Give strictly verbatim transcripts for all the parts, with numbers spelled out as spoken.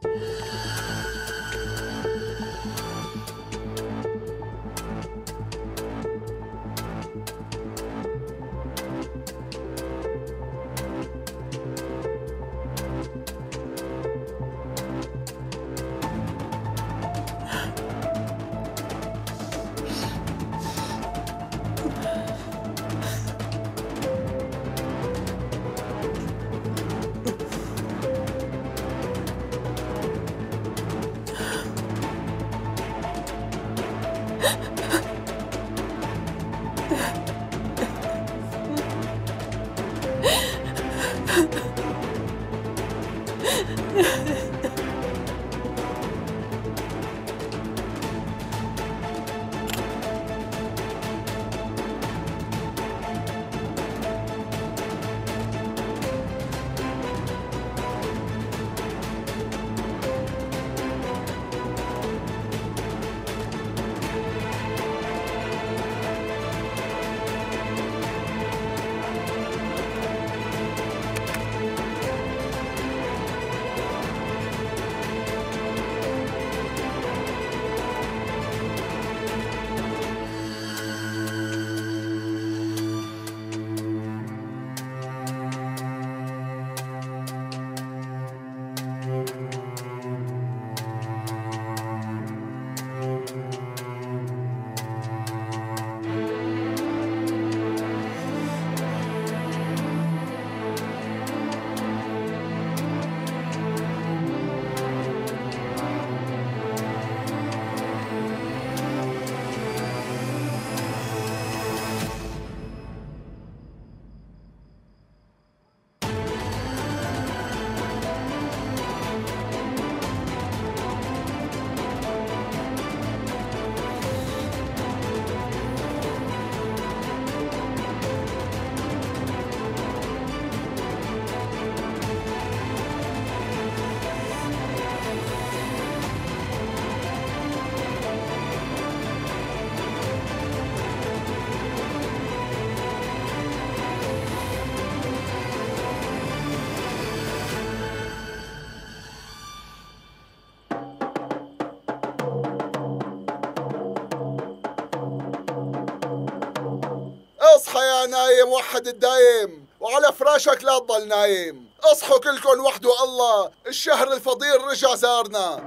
اصحى يا نايم، وحد الدايم، وعلى فراشك لا تضل نايم. اصحوا كلكن وحدوا الله، الشهر الفضيل رجع زارنا.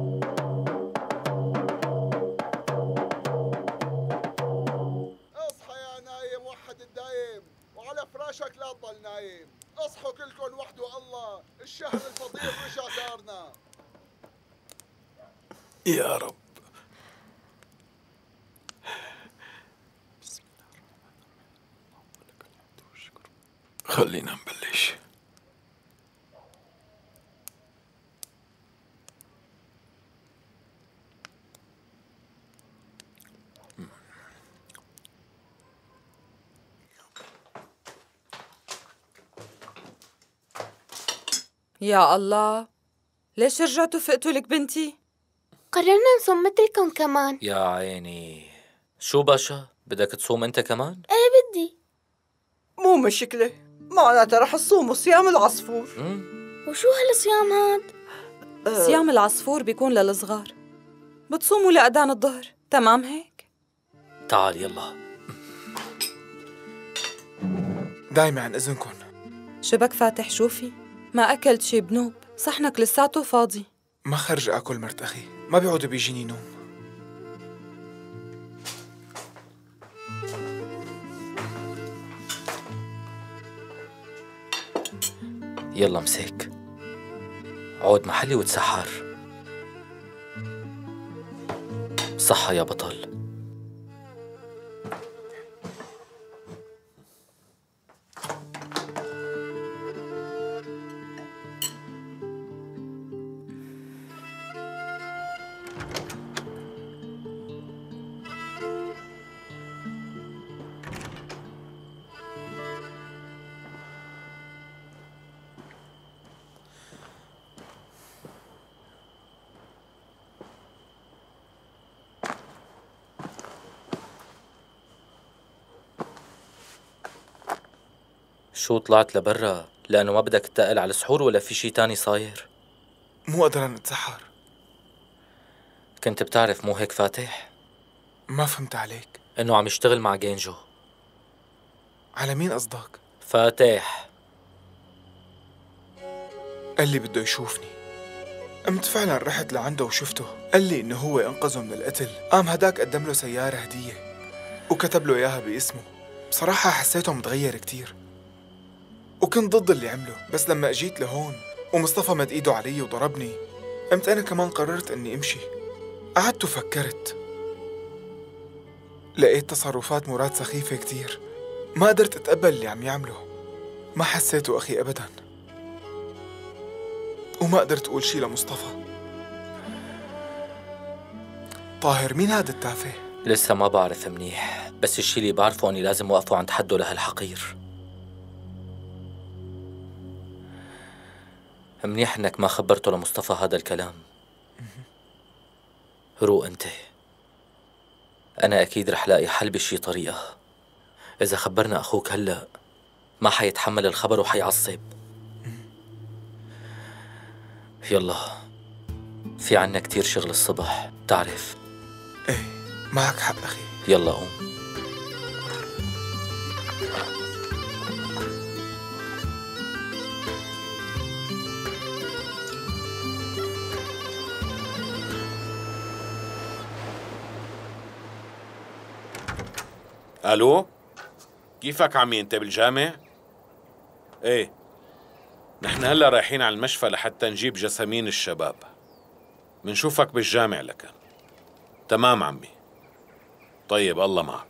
اصحى يا نايم، وحد الدايم، وعلى فراشك لا تضل نايم. اصحوا كلكن وحدوا الله، الشهر الفضيل رجع زارنا. يا رب. خلينا نبلش. يا الله، ليش رجعتوا فقتوا لك بنتي؟ قررنا نصوم مثلكم كمان. يا عيني، شو باشا؟ بدك تصوم انت كمان؟ ايه بدي. مو مشكلة، معناتها رح تصوموا صيام العصفور. مم؟ وشو هالصيام هاد؟ أه صيام العصفور بيكون للصغار، بتصوموا لأذان الظهر، تمام هيك؟ تعال يلا. دايما عن إذنكم. شبك فاتح، شوفي ما أكلت شي بنوب، صحنك لساته فاضي. ما خرج أكل مرت أخي، ما بيعود بيجيني نوم. يلا مسيك، عود محلي وتسحر. صحة يا بطل. شو طلعت لبرا لأنه ما بدك تتقل على السحور، ولا في شي تاني صاير؟ مو قادرة نتسحر. كنت بتعرف مو هيك فاتح؟ ما فهمت عليك. إنه عم يشتغل مع جينجو. على مين قصدك؟ فاتح قال لي بده يشوفني. قمت فعلا رحت لعنده وشفته. قال لي إنه هو أنقذه من القتل. قام هداك قدم له سيارة هدية وكتب له إياها باسمه. بصراحة حسيته متغير كتير وكنت ضد اللي عمله، بس لما أجيت لهون ومصطفى مد إيده علي وضربني قمت أنا كمان قررت إني أمشي. قعدت وفكرت، لقيت تصرفات مراد سخيفة كتير. ما قدرت أتقبل اللي عم يعمله. ما حسيته أخي أبداً، وما قدرت أقول شي لمصطفى. طاهر، مين هذا التافه؟ لسه ما بعرف منيح، بس الشي اللي بعرفه أني لازم وقفه عند حده لهالحقير. منيح إنك ما خبرته لمصطفى هذا الكلام. روق أنت، أنا أكيد رح لاقي حل بشي طريقة. إذا خبرنا أخوك هلأ ما حيتحمل الخبر وحيعصب. يلا، في عنا كتير شغل الصبح تعرف. إيه معك حق أخي. يلا قوم. الو، كيفك عمي؟ انت بالجامع؟ ايه، نحن هلا رايحين على المشفى لحتى نجيب جسامين الشباب. منشوفك بالجامع لكن. تمام عمي. طيب الله معك.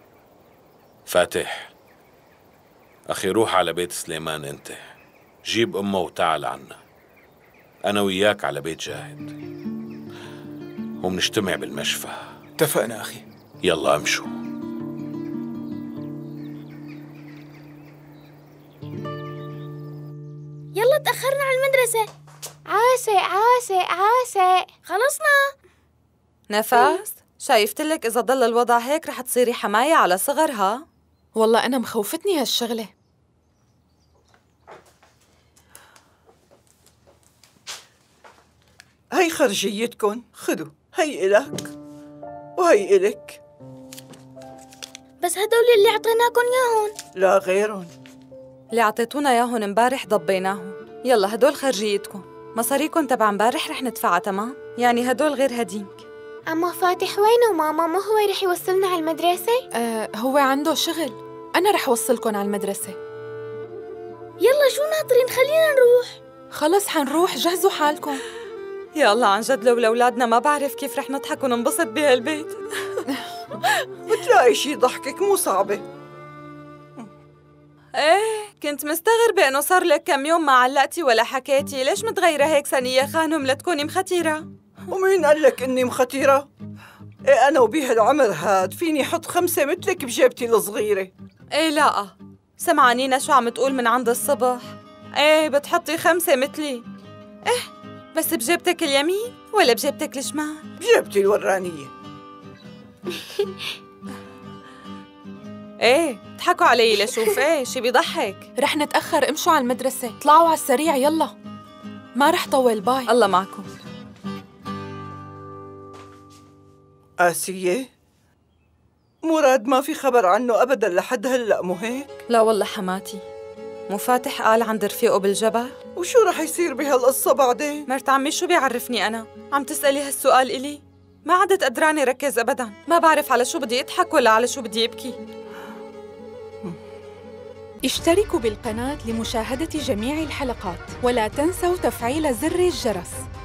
فاتح اخي، روح على بيت سليمان انت، جيب امه وتعال عنا. انا وياك على بيت جاهد ومنجتمع بالمشفى. اتفقنا أخي. يلا امشوا. يلا تأخرنا على المدرسة. عاسة عاسة عاسة، خلصنا. نفاس، شايفتلك إذا ضل الوضع هيك رح تصيري حماية على صغرها. والله أنا مخوفتني هالشغلة. هي خرجيتكن، خدوا. هي إلك وهي إلك. بس هدول اللي عطيناكم ياهن. لا غيرهم. اللي عطيتونا ياهن امبارح ضبيناهم. يلا هدول خرجيتكم، مصاريكم تبع امبارح رح ندفعها. تمام؟ يعني هدول غير هديك. عمو فاتح وينه ماما؟ ما هو رح يوصلنا على المدرسة؟ آه هو عنده شغل، أنا رح وصلكن على المدرسة. يلا شو ناطرين؟ خلينا نروح. خلص حنروح، جهزوا حالكم. يا الله عن جد لو لأولادنا ما بعرف كيف رح نضحك وننبسط بهالبيت. بتلاقي شي ضحكك، مو صعبة. ايه كنت مستغربة انه صار لك كم يوم ما علقتي ولا حكيتي. ليش متغيرة هيك سنية خانم لتكوني مختيرة؟ ومين قال لك إني مختيرة؟ إيه أنا وبهالعمر هاد فيني أحط خمسة مثلك بجيبتي الصغيرة. ايه لا، سمعانينا شو عم تقول من عند الصبح. ايه بتحطي خمسة مثلي. ايه بس بجيبتك اليمين ولا بجيبتك الشمال؟ بجيبتي الورانية. ايه ضحكوا علي لشوف. ايه شي بيضحك. رح نتأخر، امشوا على المدرسة، طلعوا على السريع يلا، ما رح طول. باي. الله معكم. آسية، مراد ما في خبر عنه أبداً لحد هلأ، مو هيك؟ لا والله حماتي، مو فاتح قال عند رفيقه بالجبل. وشو رح يصير بهالقصة بعدين؟ مرت عمي شو بيعرفني أنا؟ عم تسألي هالسؤال إلي؟ ما عدت قدراني ركز أبداً. ما بعرف على شو بدي أضحك ولا على شو بدي يبكي. اشتركوا بالقناة لمشاهدة جميع الحلقات، ولا تنسوا تفعيل زر الجرس.